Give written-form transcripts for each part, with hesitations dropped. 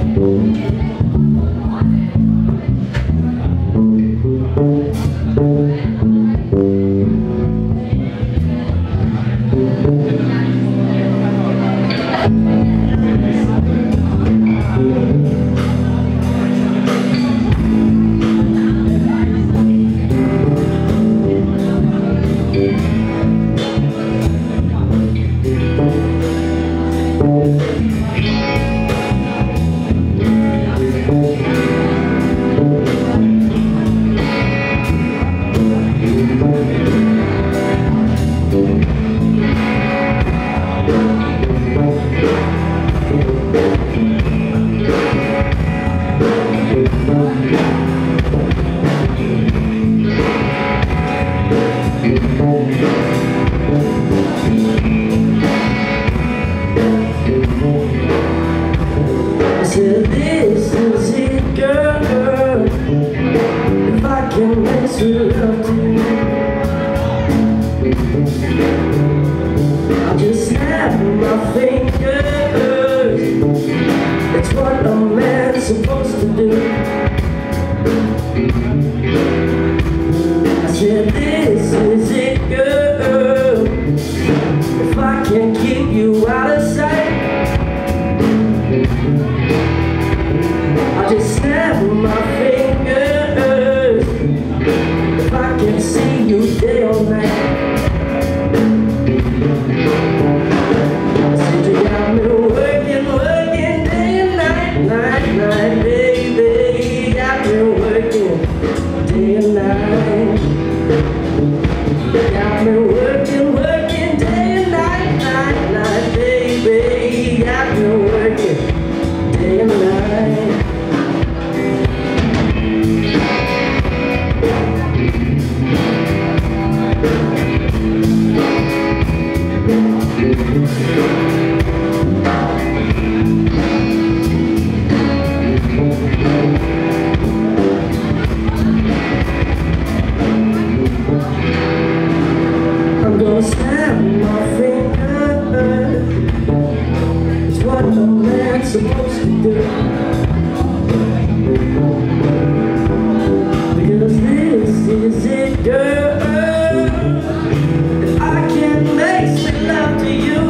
I said, this is it, girl. If I can mess with love to you, I'll just snap my fingers. That's what a man's supposed to do. I said, this is it, girl. If I can keep you out of sight, I'll just snap my fingers. If I can see you day or night. I said, you got me working, working day and night, night, night, baby. You got me working day and night. You got me working, working day and night, night, night, baby. You got me working day and night. I'm gonna snap my fingers. It's what a man's supposed to do. Because this is it, girl. If I can make sweet love to you,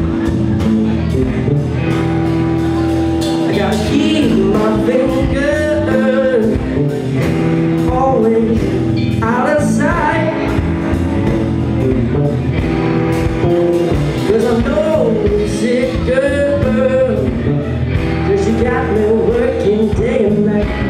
I gotta keep my fingers always out of sight. Cause I know it's it, girl. Cause you got me working day and night.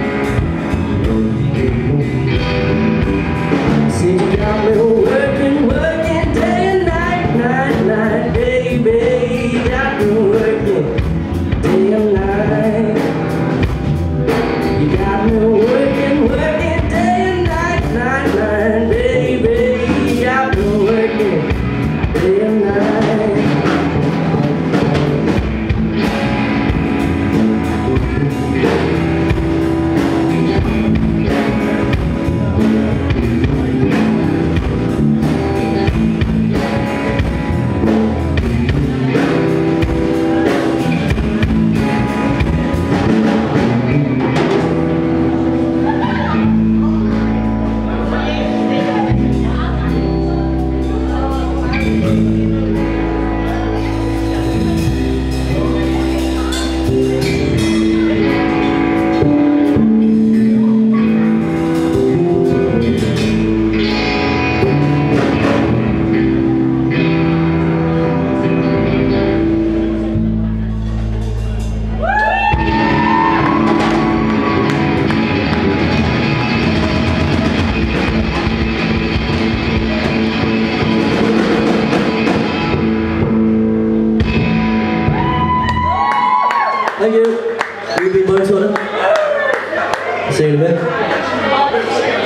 See, you got me working, working day and night, night, night, baby. You got me working day and night. You got me working, working day and night, night, night, baby. You got me working day and night. Thank you. We've been both on it. See you in a bit.